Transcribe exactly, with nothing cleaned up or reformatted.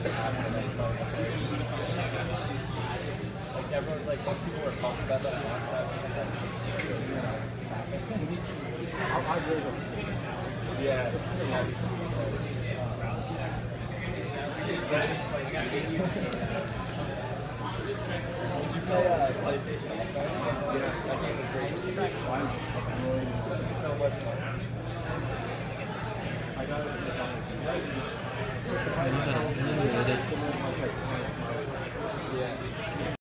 Like everyone, like most people were talking about that last time. I, I really don't see it. Yeah, it's so hard to see. Did you play uh, PlayStation All Stars? Yeah. That game was great. I'm just really, It's so much fun. I got it. I got it. It's so Ini kan ini udah similar to my like, Yeah.